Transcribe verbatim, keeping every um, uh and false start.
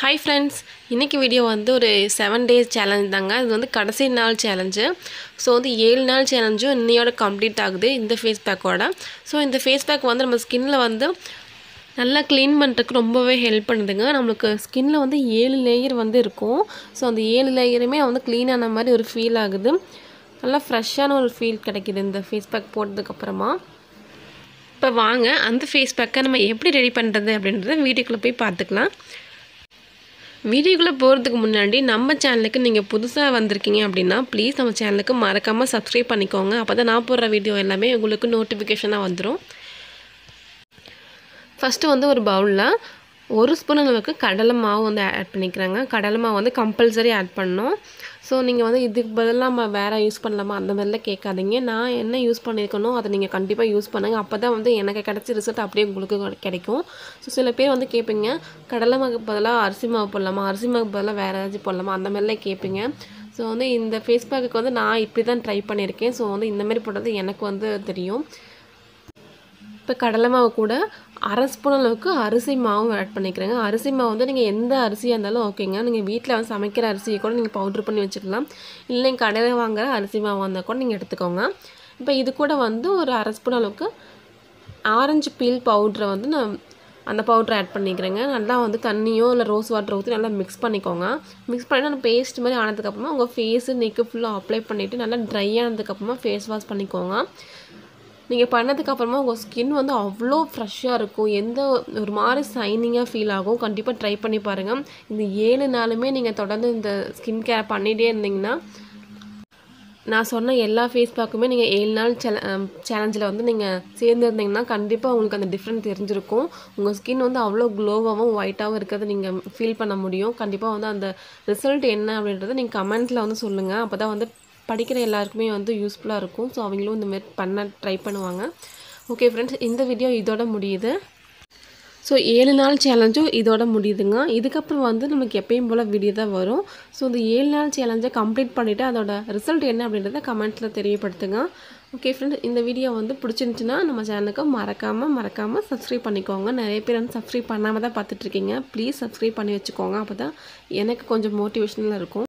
Hi friends, இன்னைக்கு video வந்து ஒரு seven days challenge தாங்க. இது வந்து கடைசி நாள் challenge. ஸோ வந்து ஏழு நாள் சேலஞ்சும் இன்னையோட கம்ப்ளீட் ஆகுது இந்த ஃபேஸ் பேக்கோட. ஸோ இந்த ஃபேஸ் பேக் வந்து நம்ம ஸ்கின்ல வந்து நல்லா க்ளீன் பண்ணுறதுக்கு ரொம்பவே ஹெல்ப் பண்ணுதுங்க. நம்மளுக்கு ஸ்கின்ல வந்து ஏழு லேயர் வந்து இருக்கும். ஸோ அந்த ஏழு லேயருமே வந்து க்ளீன் ஆன மாதிரி ஒரு ஃபீல் ஆகுது. நல்லா ஃப்ரெஷ்ஷான ஒரு ஃபீல் கிடைக்குது இந்த ஃபேஸ் பேக் போட்டதுக்கப்புறமா. இப்போ வாங்க அந்த ஃபேஸ் பேக்கை நம்ம எப்படி ரெடி பண்ணுறது அப்படின்றத வீடியோக்குள்ளே போய் பார்த்துக்கலாம். வீடியோக்குள்ளே போகிறதுக்கு முன்னாடி நம்ம சேனலுக்கு நீங்கள் புதுசாக வந்திருக்கீங்க அப்படின்னா ப்ளீஸ் நம்ம சேனலுக்கு மறக்காமல் சப்ஸ்கிரைப் பண்ணிக்கோங்க. அப்போ தான் நான் போடுற வீடியோ எல்லாமே உங்களுக்கு நோட்டிஃபிகேஷனாக வந்துடும். ஃபஸ்ட்டு வந்து ஒரு பவுலில் ஒரு ஸ்பூன் அளவுக்கு கடலை மாவு வந்து ஆட் பண்ணிக்கிறாங்க. கடலை மாவு வந்து கம்பல்சரி ஆட் பண்ணணும். ஸோ நீங்கள் வந்து இதுக்கு பதிலாக நம்ம வேறு யூஸ் பண்ணலாமா அந்த மாதிரிலாம் கேட்காதீங்க. நான் என்ன யூஸ் பண்ணியிருக்கணும் அதை நீங்கள் கண்டிப்பாக யூஸ் பண்ணுங்கள். அப்போ தான் வந்து எனக்கு கிடச்ச ரிசல்ட் அப்படியே உங்களுக்கு கிடைக்கும். ஸோ சில பேர் வந்து கேட்பீங்க, கடலை மாவுக்கு பதிலாக அரிசி மாவு போடலாமா, அரிசி மாவுக்கு பதிலாக வேறு ஏதாச்சும் போடலாமா அந்த மாதிரிலாம் கேட்பீங்க. ஸோ வந்து இந்த ஃபேஸ் பேக்குக்கு வந்து நான் இப்படி தான் ட்ரை பண்ணியிருக்கேன். ஸோ வந்து இந்தமாரி போடுறது எனக்கு வந்து தெரியும். இப்போ கடலை மாவு கூட அரை ஸ்பூன் அளவுக்கு அரிசி மாவு ஆட் பண்ணிக்கிறேங்க. அரிசி மாவு வந்து நீங்கள் எந்த அரிசியாக இருந்தாலும் ஓகேங்க. நீங்கள் வீட்டில் வந்து சமைக்கிற அரிசியை கூட நீங்கள் பவுட்ரு பண்ணி வச்சுக்கலாம். இல்லை கடையில் வாங்குகிற அரிசி மாவு வந்தால் கூட நீங்கள் எடுத்துக்கோங்க. இப்போ இது கூட வந்து ஒரு அரை ஸ்பூன் அளவுக்கு ஆரஞ்சு பீல் பவுட்ரை வந்து நான் அந்த பவுட்ரை ஆட் பண்ணிக்கிறேங்க. நல்லா வந்து தண்ணியோ இல்லை ரோஸ் வாட்டர் ஊற்றி நல்லா மிக்ஸ் பண்ணிக்கோங்க. மிக்ஸ் பண்ணிவிட்டு அந்த பேஸ்ட் மாதிரி ஆனதுக்கப்புறமா உங்கள் ஃபேஸு நெக்கு ஃபுல்லாக அப்ளை பண்ணிவிட்டு நல்லா ட்ரை ஆனதுக்கப்புறமா ஃபேஸ் வாஷ் பண்ணிக்கோங்க. நீங்கள் பண்ணதுக்கப்புறமா உங்கள் ஸ்கின் வந்து அவ்வளோ ஃப்ரெஷ்ஷாக இருக்கும். எந்த ஒரு மாதிரி ஷைனிங்காக ஃபீல் ஆகும். கண்டிப்பாக ட்ரை பண்ணி பாருங்கள். இந்த ஏழு நாளுமே நீங்கள் தொடர்ந்து இந்த ஸ்கின் கேர் பண்ணிகிட்டே இருந்தீங்கன்னா நான் சொன்ன எல்லா ஃபேஸ் பேக்குமே நீங்கள் ஏழு நாள் சேல சேலஞ்சில் வந்து நீங்கள் சேர்ந்துருந்தீங்கன்னா கண்டிப்பாக உங்களுக்கு அந்த டிஃப்ரெண்ட் தெரிஞ்சிருக்கும். உங்கள் ஸ்கின் வந்து அவ்வளோ க்ளோவாகவும் ஒயிட்டாகவும் இருக்கிறத நீங்கள் ஃபீல் பண்ண முடியும். கண்டிப்பாக வந்து அந்த ரிசல்ட் என்ன அப்படின்றத நீங்கள் கமெண்ட்டில் வந்து சொல்லுங்கள். அப்போ தான் வந்து படிக்கிற எல்லாருக்குமே வந்து யூஸ்ஃபுல்லாக இருக்கும். ஸோ அவங்களும் இந்த மாதிரி பண்ண ட்ரை பண்ணுவாங்க. ஓகே ஃப்ரெண்ட்ஸ், இந்த வீடியோ இதோட முடியுது. ஸோ ஏழு நாள் சேலஞ்சும் இதோட முடியுதுங்க. இதுக்கப்புறம் வந்து நமக்கு எப்பயும் போல் வீடியோ தான் வரும். ஸோ இந்த ஏழு நாள் சேலஞ்சை கம்ப்ளீட் பண்ணிவிட்டு அதோட ரிசல்ட் என்ன அப்படின்றத கமெண்ட்ஸில் தெரியப்படுத்துங்க. ஓகே ஃப்ரெண்ட்ஸ், இந்த வீடியோ வந்து பிடிச்சிருந்துச்சுன்னா நம்ம சேனலுக்கு மறக்காமல் மறக்காமல் சப்ஸ்கிரைப் பண்ணிக்கோங்க. நிறைய பேர் வந்து சப்ஸ்கிரைப் பண்ணாமல் தான் பார்த்துட்ருக்கீங்க. ப்ளீஸ் சப்ஸ்கிரைப் பண்ணி வச்சுக்கோங்க. அப்போ தான் எனக்கு கொஞ்சம் மோட்டிவேஷனலாக இருக்கும்.